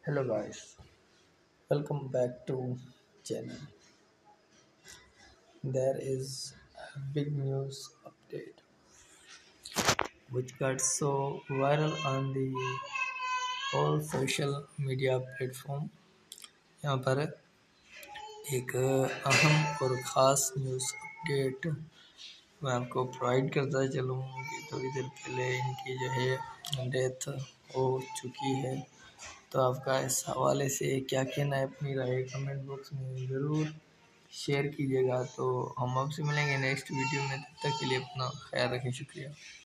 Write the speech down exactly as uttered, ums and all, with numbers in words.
Hello guys, welcome back to channel. There is a big news update which got so viral on the whole social media platform. यहाँ पर एक अहम और ख़ास news update मैं आपको प्रोवाइड करता चलूँ कि थोड़ी देर पहले इनकी जो है डेथ हो चुकी है। तो आपका इस हवाले से क्या कहना है, अपनी राय कमेंट बॉक्स में ज़रूर शेयर कीजिएगा। तो हम आपसे मिलेंगे नेक्स्ट वीडियो में, तब तक के लिए अपना ख्याल रखें। शुक्रिया।